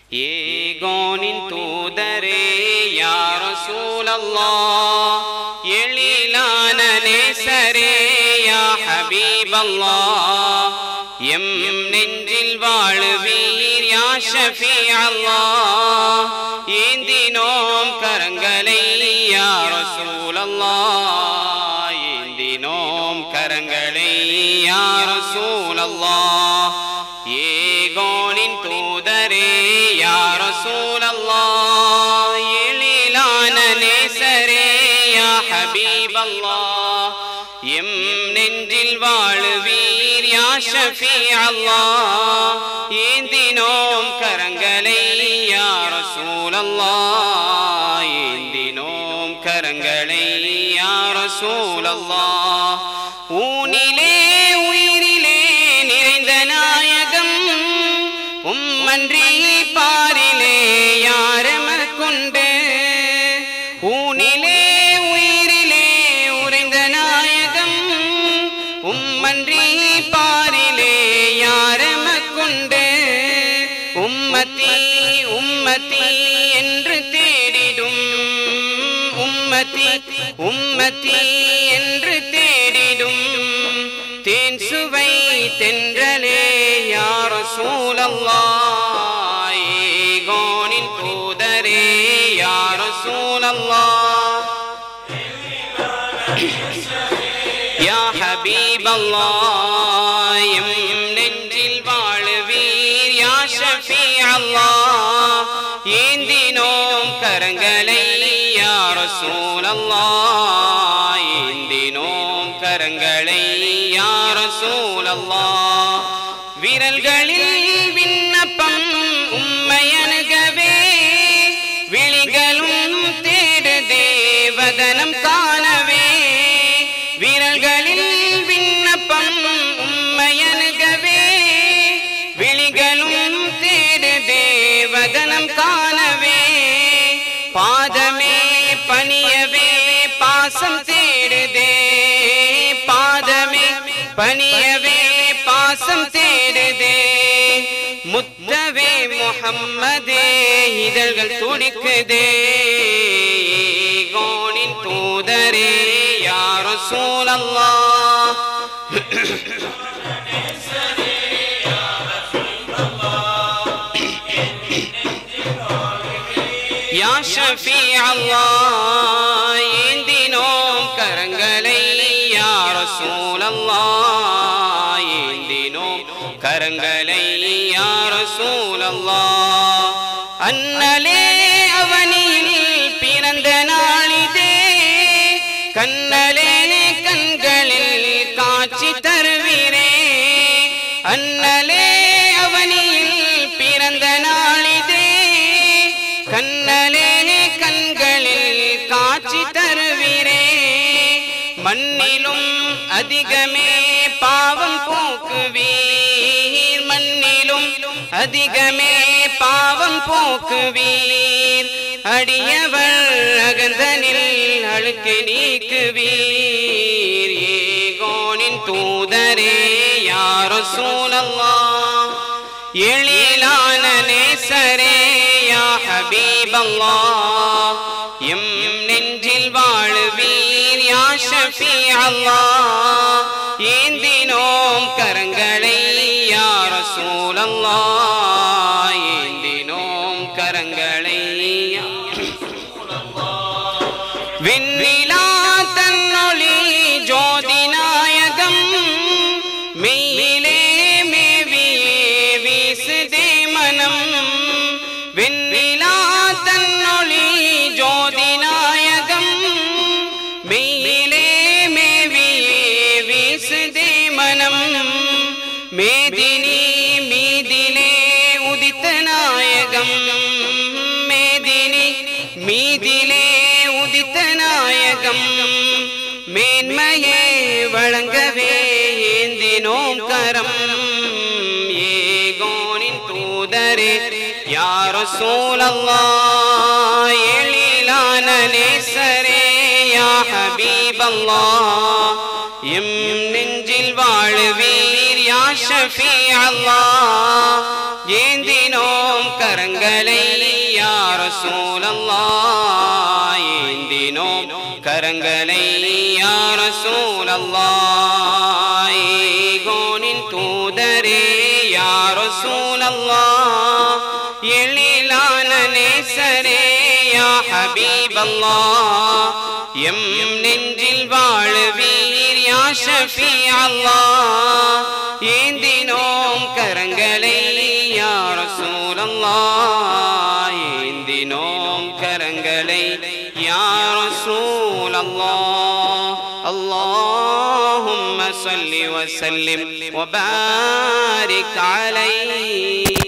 ஏகோனின் தூதரே யா ரசூலல்லாஹ், எழிலான நேசரே யா ஹபீபல்லாஹ், எம் நெஞ்சில் வாழுவீர் யா ஷஃபீஅல்லாஹ், ஏந்தினோம் கரங்களை யா ரசூலல்லாஹ், ஏந்தினோம் கரங்களை யா ரசூலல்லாஹ். ஏகோனின் தூதரே யா ரசூலல்லாஹ், எழிலான நேசரே யா ஹபீபல்லாஹ், எம் நெஞ்சில் வாழுவீர் யா ஷஃபீஅல்லாஹ், ஏந்தினோம் கரங்களை யா ரசூலல்லாஹ், ஏந்தினோம் கரங்களை யா ரசூலல்லாஹ். ஊனிலே உயிரிலே நிறைந்த நாயகம், உம்மன்றி பாரிலே யாரெமர்கொண்டு. ஊனிலே உயிரிலே உறைந்த நாயகம், உம்மன்றி பாரிலே யாரெமர்கொண்டு. உம்மத்தி உம்மத்தி என்று தேடிடும், உம்மத்தி உம்மத்தி என்று தேடிடும் தேன் சுவை தென்றலே யா ரசூலல்லாஹ், ஏகோனின் தூதரே யா ரசூலல்லாஹ், யா ஹபீபல்லாஹ், எம் நெஞ்சில் வாழுவீர் யா ஷஃபீஅல்லாஹ், ஏந்தினோம் கரங்களை யா ரசூலல்லாஹ், ஏந்தினோம் கரங்களை யா ரசூலல்லாஹ். விரல்களில் விண்ணப்பம் உம்மையணுகவே, விழிகளும் தேடுதே வதனம் காணவே. விரல்களில் விண்ணப்பம் உம்மையணுகவே, விழிகளும் தேடுதே வதனம் காணவே. பாதமே பணியவே பாசம் தேடுதே, பாதமே பணியவே பாசம் தேடுதே. முத்தவே முஹம்மதே இதழ்கள் துடிக்குதே, ஏகோனின் தூதரே யா ரசூலல்லாஹ், யா ஷஃபீஅல்லாஹ், ஏந்தினோம் கரங்களை யா ரசூலல்லாஹ், ஏந்தினோம் கரங்களை யா ரசூலல்லாஹ். அன்னலே அவனில் பிறந்த நாளிதே, கண்ணலே கண்களில் காட்சி தருவீரே. அன்னலே அவனில் பிறந்த நாளிதே, கண்ணலே கண்களில் காட்சி தருவீரே. மண்ணிலும் அதிகமே பாவம் போக்குவீர், மண்ணிலும் அதிகமே பாவம் போக்குவீர். அடியவர் அகந்தனில் அழுக்கு நீக்குவீர், ஏகோனின் தூதரே யா ரசூலல்லாஹ், எழிலான நேசரே யா ஹபீபல்லாஹ், எம் நெஞ்சில் வாழுவீர் யா ஷஃபீஅல்லாஹ், ஏந்தினோம் கரங்களை யா ரசூலல்லாஹ், ஏந்தினோம் கரங்களை யா ரசூலல்லாஹ். விண்ணிலா தன்னொளி ஜோதி நாயகம், மெய்யிலே மேவியே வீசுதே மனம். விண்ணிலா தன்னொளி ஜோதி நாயகம், மெய்யிலே மேவியே வீசுதே மனம். மேதினி மீதிலே உதித்த நாயகம், மேதினி மீதிலே உதித்த நாயகம். மேன்மையே வழங்கவே ஏந்தினோம் கரம், ஏகோனின் தூதரே யா ரசூலல்லாஹ், எழிலான நேசரே யா ஹபீபல்லாஹ், எம் நெஞ்சில் வாழுவீர் யா ஷஃபீ அல்லாஹ் ஏந்தினோம் கரங்களை யா ரசூல் அல்லாஹ் ஏந்தினோம் கரங்களை யா ரசூல் அல்லாஹ் ஏகோனின் தூதரே யா ரசூல் அல்லாஹ் எழிலான நேசரே யா ஹபீப் அல்லாஹ் எம் நெஞ்சில் வாழுவீர் யா ஷஃபீ அல்லாஹ் ஏந்தினோம் கரங்களை யா ரசூல் அல்லாஹ் ஏந்தினோம் கரங்களை யா ரசூல் அல்லாஹ் اللهم صل وسلم وبارك عليه